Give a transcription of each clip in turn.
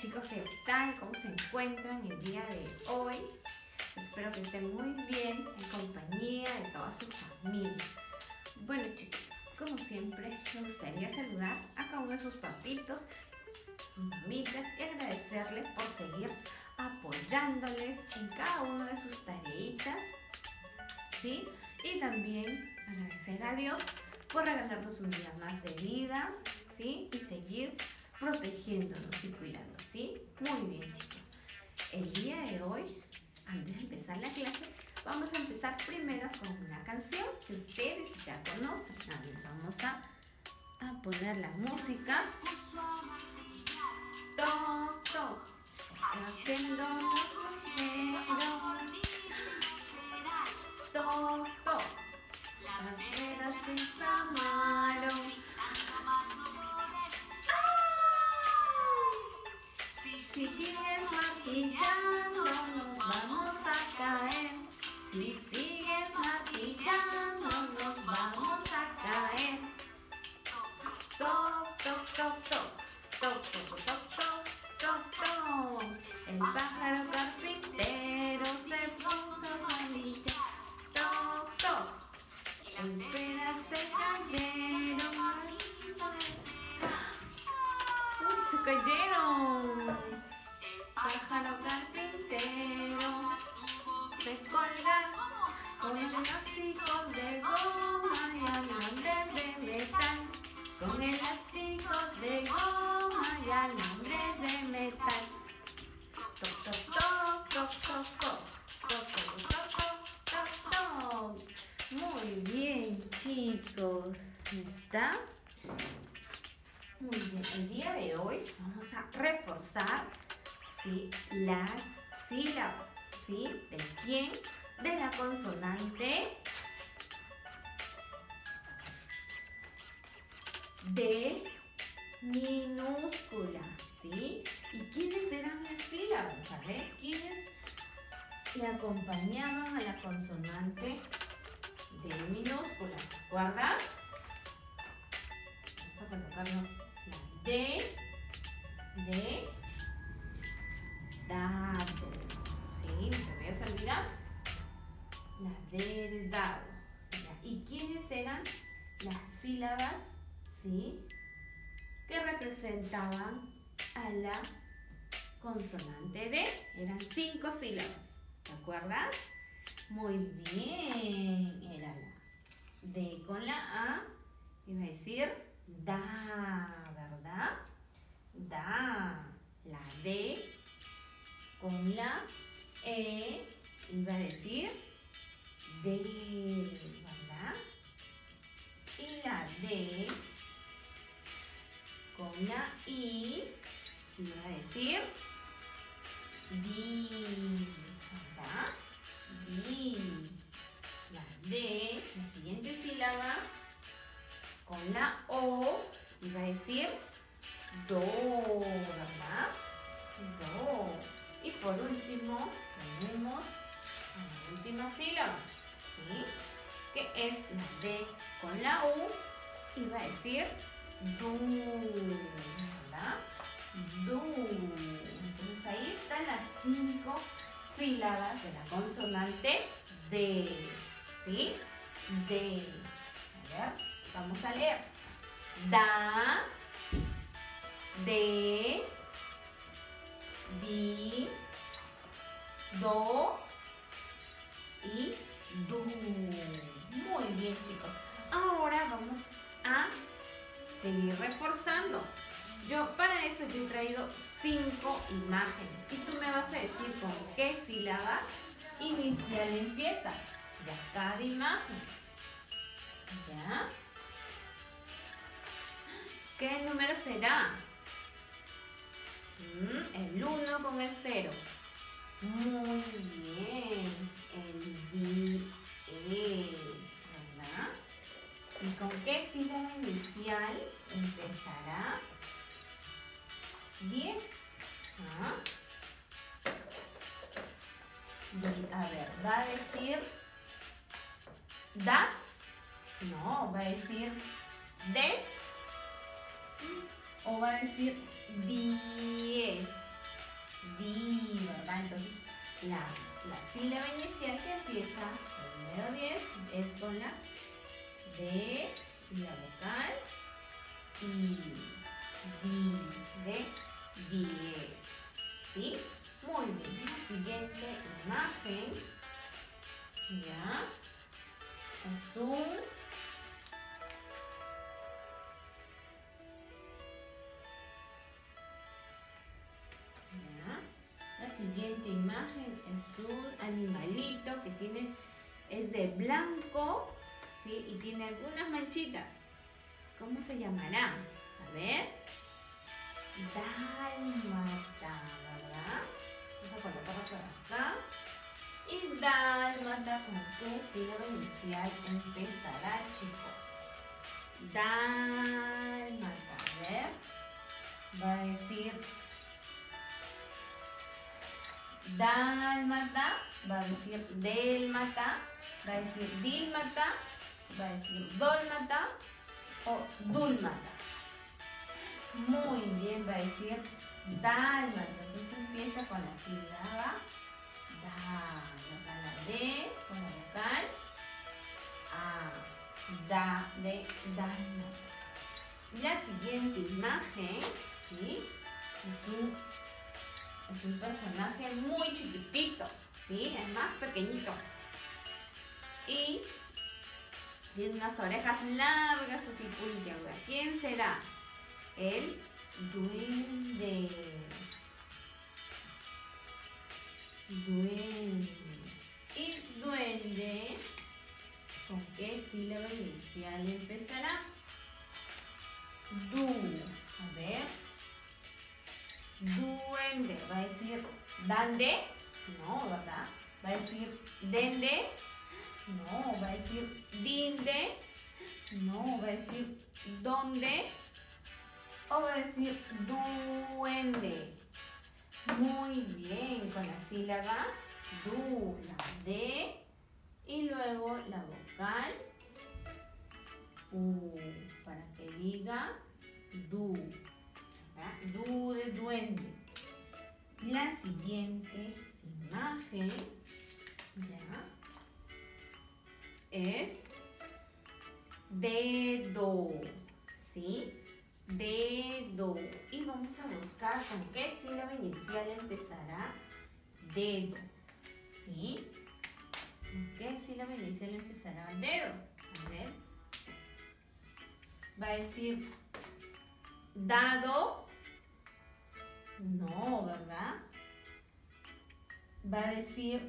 chicos, ¿qué tal? ¿Cómo se encuentran el día de hoy? Espero que estén muy bien en compañía de toda su familia. Bueno chicos, como siempre me gustaría saludar a cada uno de sus papitos, sus mamitas y agradecerles por seguir apoyándoles en cada una de sus tareitas, ¿sí? Y también agradecer a Dios por regalarnos un día más de vida, ¿sí? Y seguir protegiéndonos y cuidando, ¿sí? Muy bien chicos, el día de hoy, antes de empezar la clase, vamos a empezar primero con una canción que ustedes ya conocen. A ver, vamos a poner la música. Toc, toc, está haciendo toc, toc, las velas se inflamaron. Si sigues martillando nos vamos a caer. Si sigues martillando nos vamos a caer. Toc, toc, toc, toc, toc, toc, toc, toc, toc, toc. El pájaro carpintero se puso malilla. Toc, toc. Las velas se cayeron. ¡Uy, se cayeron! Pájaro carpintero se colga con elásticos de goma y alambres de metal. Con elásticos de goma y alambres de metal. Toc, toc, toc, toc, toc, toc, toc, toc, toc, toc, toc. Muy bien chicos, ¿está? Muy bien, el día de hoy vamos a reforzar, ¿sí?, las sílabas, ¿sí? ¿De quién? De la consonante D minúscula, ¿sí? ¿Y quiénes eran las sílabas? A ver, ¿quiénes le acompañaban a la consonante D minúscula? ¿Te acuerdas? Vamos a colocarlo. La D de dado, ¿sí? No te vayas a olvidar. La D de dado. ¿Ya? ¿Y quiénes eran las sílabas, sí, que representaban a la consonante D? Eran 5 sílabas, ¿te acuerdas? Muy bien, era la D con la A, iba a decir da, ¿verdad? Da. La D con la E iba a decir de, ¿verdad? Y la D con la I iba a decir di, ¿verdad? Di. La D, la siguiente sílaba, con la O iba a decir do, ¿verdad? Do. Y por último tenemos la última sílaba, ¿sí?, que es la D con la U, iba a decir du, ¿verdad? Du. Entonces ahí están las 5 sílabas de la consonante D, ¿sí? D. A ver, vamos a leer. Da, de, di, do y du. Muy bien chicos. Ahora vamos a seguir reforzando. Para eso yo he traído 5 imágenes y tú me vas a decir con qué sílaba inicial empieza. Ya cada imagen. ¿Ya? ¿Qué número será? El 1 con el 0. Muy bien. El 10, ¿verdad? ¿Y con qué sílaba inicial empezará? 10. ¿Ah? A ver, ¿va a decir das? No, va a decir des. O va a decir 10. di, ¿verdad? Entonces, la sílaba inicial que empieza el número 10 es con la D y la vocal I, di, de 10, ¿sí? Muy bien, la siguiente imagen, ya, es un La siguiente imagen es un animalito que es de blanco, ¿sí? Y tiene algunas manchitas. ¿Cómo se llamará? A ver. Dálmata, ¿verdad? Vamos a colocarlo por acá. Y dálmata, ¿con qué sílaba inicial empezará, chicos? Dálmata, a ver. Va a decir dálmata, va a decir délmata, va a decir dílmata, va a decir dólmata o dúlmata. Muy bien, va a decir dálmata. Entonces empieza con la sílaba da, la D con la vocal A, da, de dálmata. La siguiente imagen, ¿sí? Es un personaje muy chiquitito, ¿sí? Es más pequeñito. Y tiene unas orejas largas, así puntiagudas. ¿Quién será? El duende. Duende. Y duende, ¿con qué sílaba inicial empezará? Du. A ver. Duende. ¿Va a decir dande? No, ¿verdad? ¿Va a decir dende? No. ¿Va a decir dinde? No. ¿Va a decir dónde? ¿O va a decir duende? Muy bien, con la sílaba du, la D y luego la vocal U, para que diga du, ¿verdad? Du de duende. La siguiente imagen ya es dedo, ¿sí? Dedo. Y vamos a buscar con qué sílaba inicial empezará dedo, ¿sí? ¿Con qué sílaba inicial empezará dedo? A ver. ¿Va a decir dado? No, ¿verdad? ¿Va a decir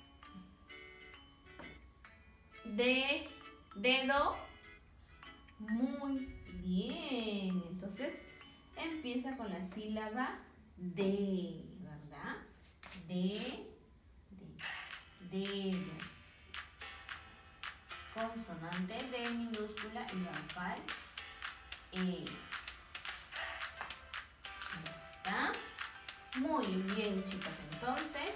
dedo? Muy bien. Entonces empieza con la sílaba D, ¿verdad? Dedo. Consonante D minúscula y la vocal E. Ahí está. Muy bien, chicos. Entonces,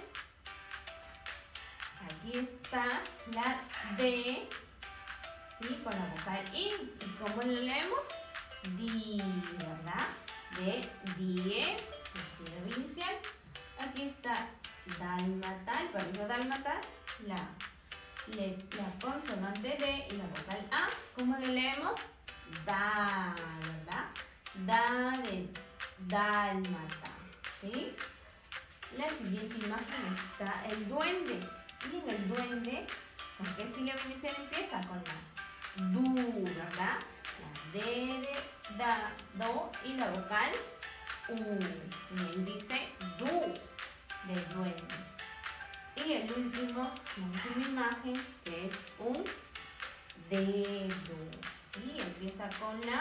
aquí está la D, ¿sí? Con la vocal I. ¿Y cómo lo leemos? Di, ¿verdad? De 10, la sílaba inicial. Aquí está dálmata, el perrito dálmata, la consonante D y la vocal A. ¿Cómo lo leemos? Da, ¿verdad? Da de dálmata, ¿sí? La siguiente imagen está el duende. Y en el duende, ¿con qué sílaba inicial empieza? Con la du, ¿verdad? La D de da, do y la vocal U. Y ahí dice du, de duende. Y la última imagen, que es un dedo, ¿sí? Empieza con la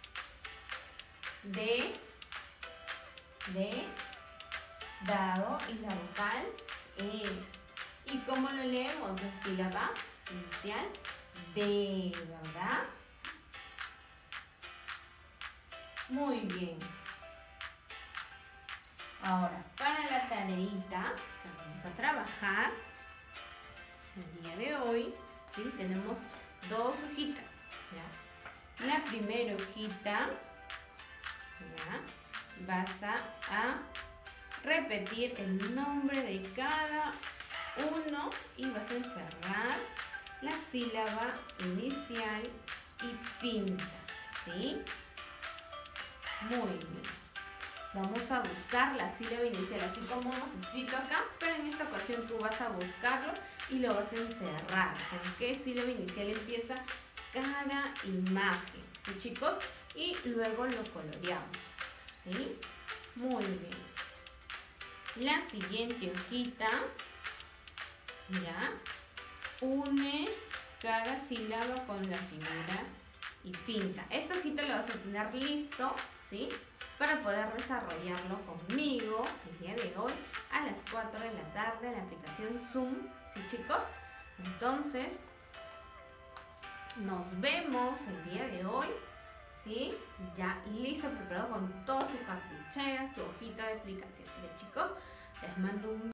D de dado y la vocal E. ¿Y cómo lo leemos? La sílaba inicial D, ¿verdad? Muy bien. Ahora, para la tareita que vamos a trabajar el día de hoy, ¿sí? Tenemos dos hojitas, ¿ya? La primera hojita, ¿ya? Vas a repetir el nombre de cada uno y vas a encerrar la sílaba inicial y pinta, ¿sí? Muy bien. Vamos a buscar la sílaba inicial, así como hemos escrito acá, pero en esta ocasión tú vas a buscarlo y lo vas a encerrar. ¿Con qué sílaba inicial empieza cada imagen? ¿Sí, chicos? Y luego lo coloreamos, ¿sí? Muy bien. La siguiente hojita, ya, une cada sílaba con la figura y pinta. Esta hojita la vas a tener listo, ¿sí? Para poder desarrollarlo conmigo el día de hoy a las 4 de la tarde en la aplicación Zoom, ¿sí, chicos? Entonces, nos vemos el día de hoy, ¿sí? Ya listo, preparado con todas sus cartucheras, tu hojita de aplicación. Ya, chicos, les mando un